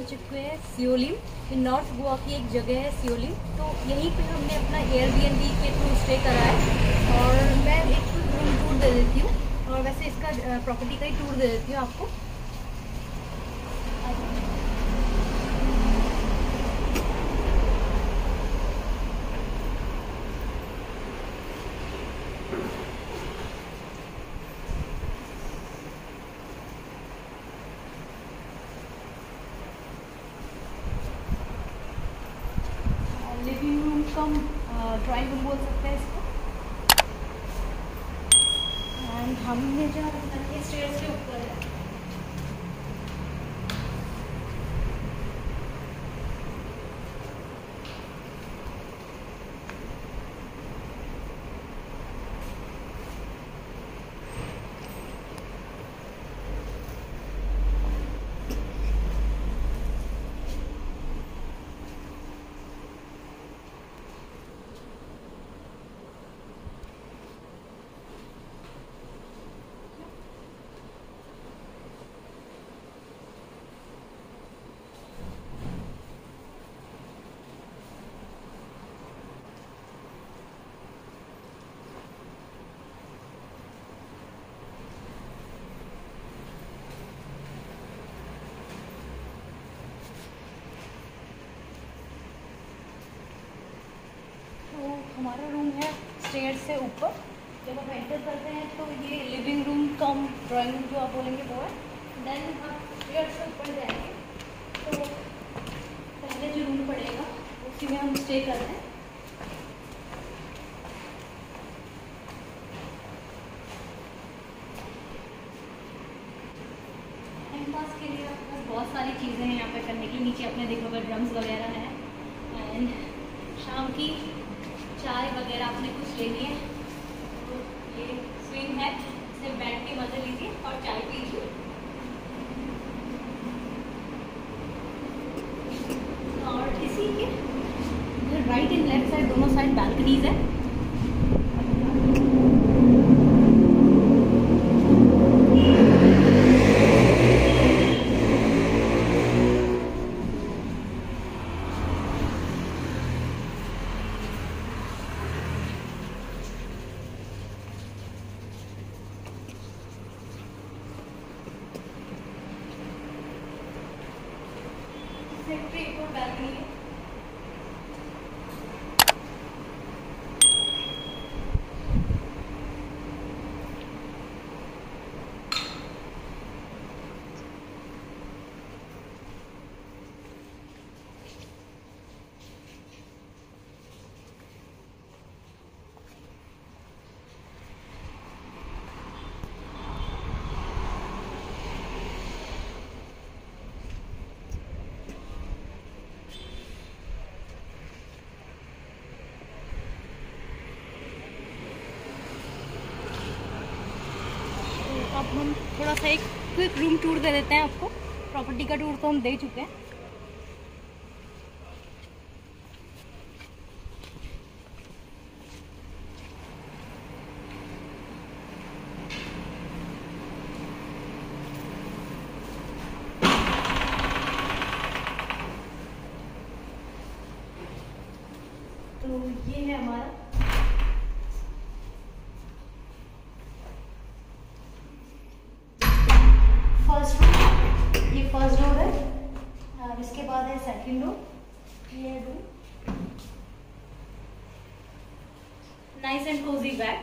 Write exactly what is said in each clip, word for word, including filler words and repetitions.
चुके हैं सियोलिम। ये नॉर्थ गोवा की एक जगह है सियोलिम। तो यहीं पे हमने अपना एयरबीएनबी के थ्रू स्टे करा है। और मैं एक रूम टूर दे देती हूँ, और वैसे इसका प्रॉपर्टी का ही टूर दे देती हूँ आपको। Living room cum drawing room बोल सकते हैं इसको। एंड हमने जो स्टेयर्स के ऊपर है, हमारा रूम है स्टेयर से ऊपर। जब हम एंटर करते हैं तो ये living room cum drawing room जो आप बोलेंगे वो है। देन हम स्टेयर से ऊपर जाएंगे तो पहले जो रूम पड़ेगा उसी में हम स्टे कर रहे हैं। टाइम पास के लिए आपके पास बहुत सारी चीज़ें हैं यहाँ पे करने की। नीचे आपने देखा होगा ड्रम्स वगैरह हैं। एंड शाम की चाय वगैरह आपने कुछ लेनी है तो ये स्विंग है, इससे बैठ के मज़े लीजिए और चाय पीजिए। और इसी के राइट एंड लेफ्ट साइड दोनों साइड बालकनीज है। बालकनी है। अब हम थोड़ा सा एक क्विक रूम टूर दे देते हैं आपको। प्रॉपर्टी का टूर तो हम दे चुके हैं। तो ये है हमारा फर्स्ट डोर। ये फर्स्ट डोर है और इसके बाद है सेकंड डोर। ये room nice and cosy bag.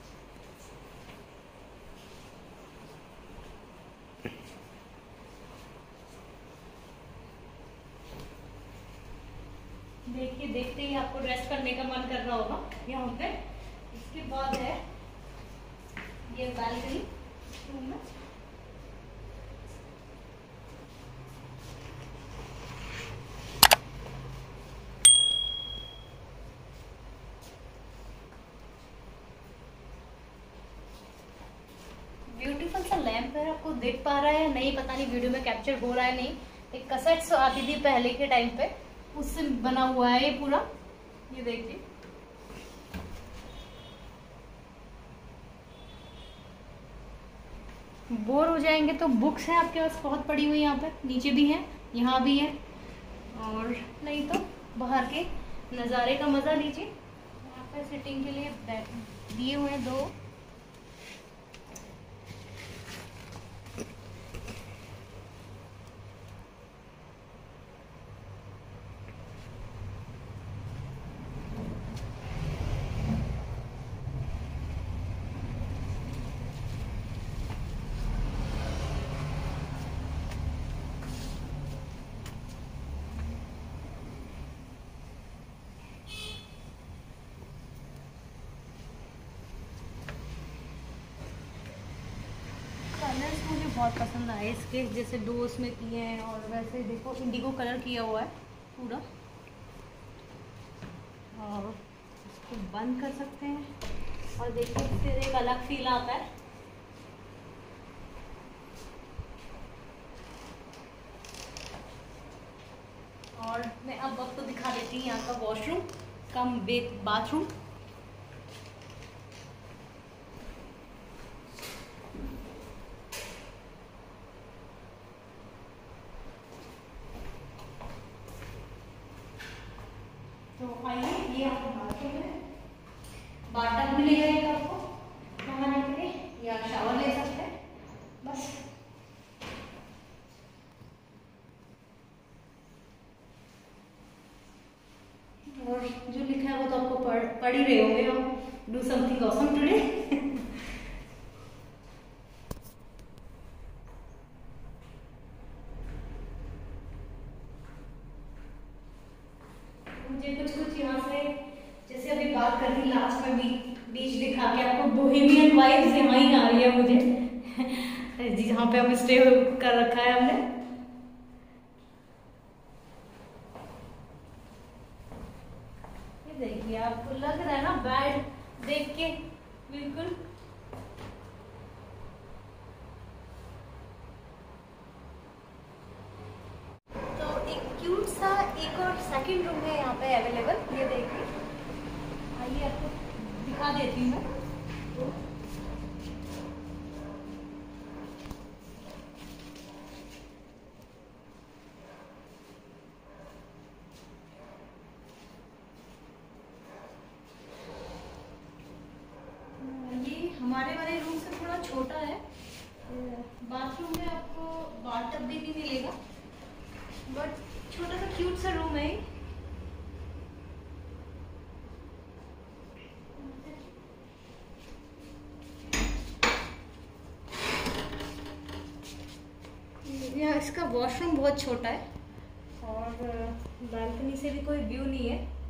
देखिए देखते ही आपको रेस्ट करने का मन कर रहा होगा यहाँ पे। इसके बाद है ये बालकनी रूम में। ब्यूटीफुल सा लैंप है, आपको देख पा रहा है नहीं पता नहीं वीडियो में कैप्चर हो रहा है नहीं। एक कैसेट्स आती थी पहले के टाइम पे, उससे बना हुआ है ये पूरा। ये देखिए बोर हो जाएंगे तो बुक्स हैं आपके पास बहुत पड़ी हुई यहाँ पे, नीचे भी हैं यहाँ भी है, और नहीं तो बाहर के नज़ारे का मज़ा लीजिए। यहाँ पे सिटिंग के लिए दिए हुए हैं दो। कलर्स मुझे बहुत पसंद आए इसके, जैसे डोर्स में किए हैं, और वैसे देखो इंडिगो कलर किया हुआ है पूरा। और इसको बंद कर सकते हैं और देखिए फिर एक अलग फील आता है। और मैं अब आपको दिखा देती हूँ यहाँ का वॉशरूम कम बाथरूम। तो आइए, ये आपको बाथरूम है, बाथटब मिलेगा एक आपको नहाने के लिए, या शावर ले सकते हैं बस। और जो लिखा है वो तो आपको पढ़ पढ़ ही रहे होंगे, आप डू समथिंग ऑसम टुडे। मुझे कुछ कुछ यहाँ से, जैसे अभी बात कर रही लास्ट में भी बीच दिखा के आपको बोहेमियन वाइब्स यहाँ ही आ रही है मुझे जहाँ पे हम स्टे कर रखा है हमने। ये देखिए, आपको लग रहा है ना बेड देख के बिल्कुल। क्यूट सा एक और सेकंड रूम है यहाँ पे अवेलेबल, ये देखिए। आइए आपको दिखा देती हूँ मैं। ये हमारे वाले रूम से थोड़ा छोटा है। बाथरूम में आपको बाथटब भी नहीं मिलेगा, बट छोटा सा क्यूट सा रूम है। यह इसका वॉशरूम बहुत छोटा है, और बालकनी से भी कोई व्यू नहीं है।